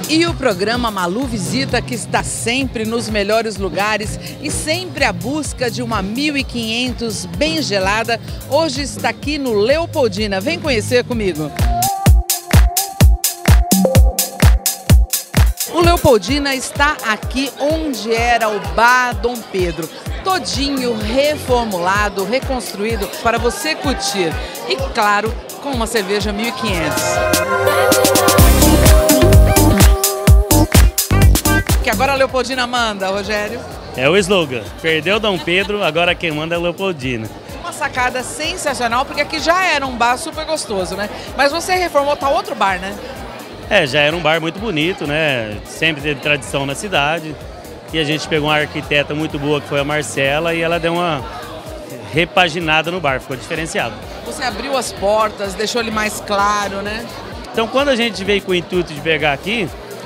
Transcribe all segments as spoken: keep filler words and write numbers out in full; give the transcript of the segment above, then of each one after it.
E o programa Malu Visita, que está sempre nos melhores lugares e sempre à busca de uma mil e quinhentos bem gelada, hoje está aqui no Leopoldina. Vem conhecer comigo. O Leopoldina está aqui onde era o Bar Dom Pedro, todinho reformulado, reconstruído para você curtir. E claro, com uma cerveja mil e quinhentos. Que agora a Leopoldina manda, Rogério. É o slogan, perdeu Dom Pedro, agora quem manda é a Leopoldina. Uma sacada sensacional, porque aqui já era um bar super gostoso, né? Mas você reformou, tá outro bar, né? É, já era um bar muito bonito, né? Sempre teve tradição na cidade. E a gente pegou uma arquiteta muito boa, que foi a Marcela, e ela deu uma repaginada no bar, ficou diferenciado. Você abriu as portas, deixou ele mais claro, né? Então, quando a gente veio com o intuito de pegar aqui,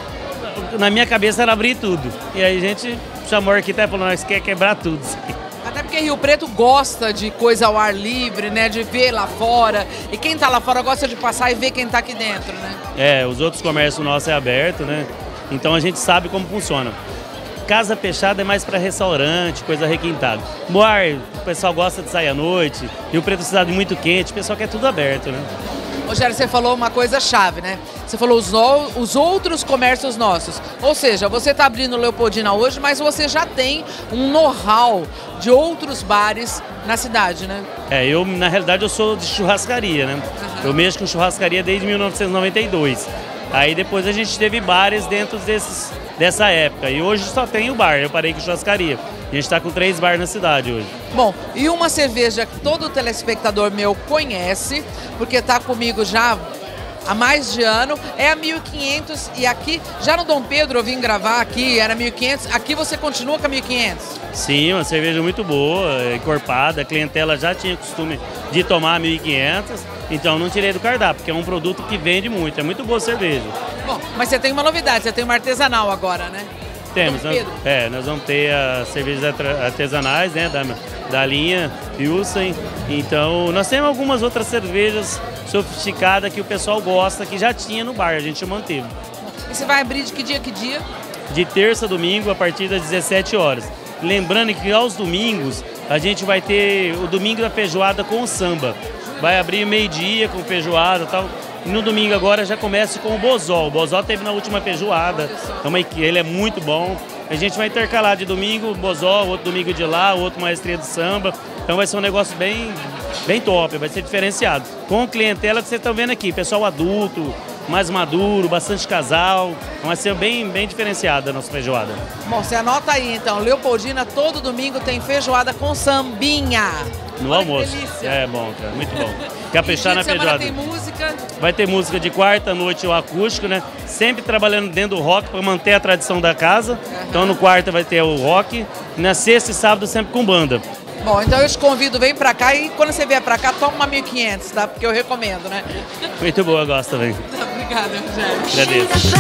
na minha cabeça era abrir tudo. E aí a gente chamou a arquiteta e falou, nós quer quebrar tudo. Até porque Rio Preto gosta de coisa ao ar livre, né? De ver lá fora. E quem tá lá fora gosta de passar e ver quem tá aqui dentro, né? É, os outros comércios nossos é aberto, né? Então a gente sabe como funciona. Casa fechada é mais para restaurante, coisa requintada. Bar, o pessoal gosta de sair à noite. Rio Preto é cidade muito quente, o pessoal quer tudo aberto, né? Rogério, você falou uma coisa chave, né? Você falou os, os outros comércios nossos. Ou seja, você está abrindo Leopoldina hoje, mas você já tem um know-how de outros bares na cidade, né? É, eu, na realidade, eu sou de churrascaria, né? Uhum. Eu mexo com churrascaria desde mil novecentos e noventa e dois. Aí depois a gente teve bares dentro desses, dessa época. E hoje só tem o bar, eu parei com churrascaria. A gente está com três bares na cidade hoje. Bom, e uma cerveja que todo telespectador meu conhece, porque está comigo já há mais de ano, é a mil e quinhentos. E aqui, já no Dom Pedro eu vim gravar aqui, era mil e quinhentos. Aqui você continua com a mil e quinhentos? Sim, uma cerveja muito boa, encorpada. A clientela já tinha costume de tomar a mil e quinhentos. Então não tirei do cardápio, porque é um produto que vende muito. É muito boa a cerveja. Bom, mas você tem uma novidade, você tem uma artesanal agora, né? Temos, nós, é, nós vamos ter as cervejas artesanais, né, da, da linha Pilsen. Então, nós temos algumas outras cervejas sofisticadas que o pessoal gosta, que já tinha no bar, a gente manteve. E você vai abrir de que dia, que dia? De terça a domingo, a partir das dezessete horas. Lembrando que aos domingos, a gente vai ter o domingo da feijoada com o samba. Vai abrir meio-dia com feijoada e tal. E no domingo agora já começa com o Bozó. O Bozó teve na última feijoada, então ele é muito bom. A gente vai intercalar de domingo o Bozó, outro domingo de lá, outro Maestria do Samba. Então vai ser um negócio bem, bem top, vai ser diferenciado. Com clientela que vocês estão vendo aqui, pessoal adulto, mais maduro, bastante casal. Vai ser bem, bem diferenciada a nossa feijoada. Bom, você anota aí então, Leopoldina todo domingo tem feijoada com sambinha. No Olha almoço. É bom, cara, muito bom. Caprichar na feijoada. Tem música? Vai ter música de quarta noite, o acústico, né? Sempre trabalhando dentro do rock para manter a tradição da casa. Uhum. Então no quarta vai ter o rock, na sexta e sábado sempre com banda. Bom, então eu te convido, vem pra cá e quando você vier pra cá, toma uma mil e quinhentos, tá? Porque eu recomendo, né? Muito boa, eu gosto também. Obrigada, Rogério. Agradeço.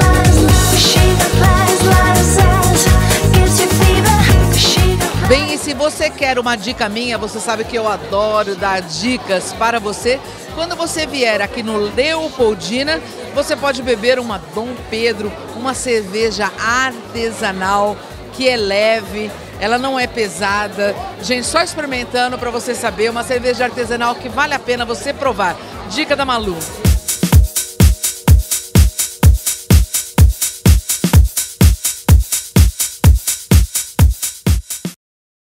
Bem, e se você quer uma dica minha, você sabe que eu adoro dar dicas para você. Quando você vier aqui no Leopoldina, você pode beber uma Dom Pedro, uma cerveja artesanal que é leve, ela não é pesada. Gente, só experimentando para você saber, uma cerveja artesanal que vale a pena você provar. Dica da Malu.